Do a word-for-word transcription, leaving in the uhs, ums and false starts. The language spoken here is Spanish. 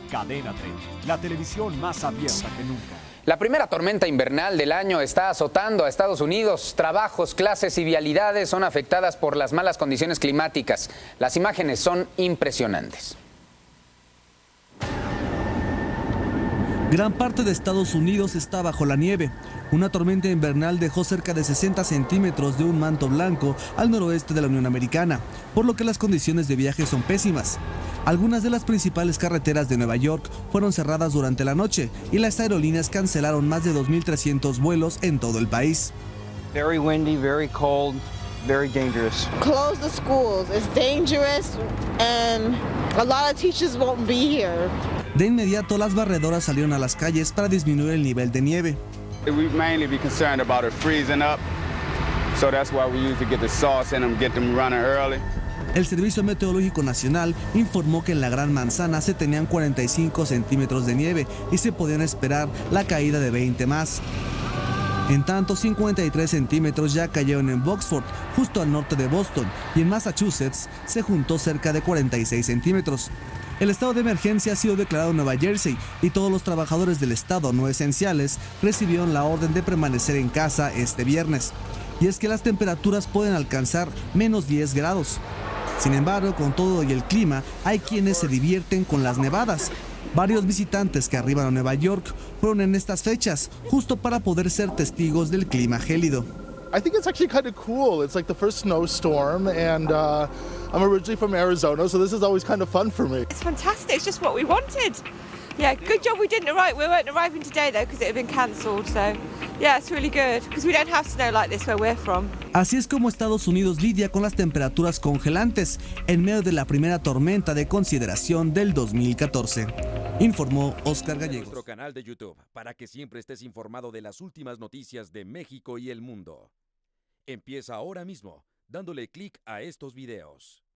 Cadena treinta, la televisión más abierta que nunca. La primera tormenta invernal del año está azotando a Estados Unidos. Trabajos, clases y vialidades son afectadas por las malas condiciones climáticas. Las imágenes son impresionantes. Gran parte de Estados Unidos está bajo la nieve. Una tormenta invernal dejó cerca de sesenta centímetros de un manto blanco al noroeste de la Unión Americana, por lo que las condiciones de viaje son pésimas. Algunas de las principales carreteras de Nueva York fueron cerradas durante la noche y las aerolíneas cancelaron más de dos mil trescientos vuelos en todo el país. Very windy, very cold, very dangerous. Close the schools. It's dangerous and a lot of teachers won't be here. De inmediato, las barredoras salieron a las calles para disminuir el nivel de nieve. We mainly be concerned about it freezing up, so that's why we usually get the sauce in them, get them running early. El Servicio Meteorológico Nacional informó que en la Gran Manzana se tenían cuarenta y cinco centímetros de nieve y se podían esperar la caída de veinte más. En tanto, cincuenta y tres centímetros ya cayeron en Boxford, justo al norte de Boston, y en Massachusetts se juntó cerca de cuarenta y seis centímetros. El estado de emergencia ha sido declarado en Nueva Jersey y todos los trabajadores del estado no esenciales recibieron la orden de permanecer en casa este viernes. Y es que las temperaturas pueden alcanzar menos diez grados. Sin embargo, con todo y el clima, hay quienes se divierten con las nevadas. Varios visitantes que arriban a Nueva York fueron en estas fechas, justo para poder ser testigos del clima gélido. I think it's actually kind of cool. It's like the first snowstorm, and uh, I'm originally from Arizona, so this is always kind of fun for me. It's fantastic. It's just what we wanted. Yeah, good job we didn't arrive. We weren't arriving today though because it had been cancelled. So, yeah, it's really good because we don't have snow like this where we're from. Así es como Estados Unidos lidia con las temperaturas congelantes en medio de la primera tormenta de consideración del dos mil catorce. Informó Oscar Gallegos. Nuestro canal de YouTube para que siempre estés informado de las últimas noticias de México y el mundo. Empieza ahora mismo dándole clic a estos videos.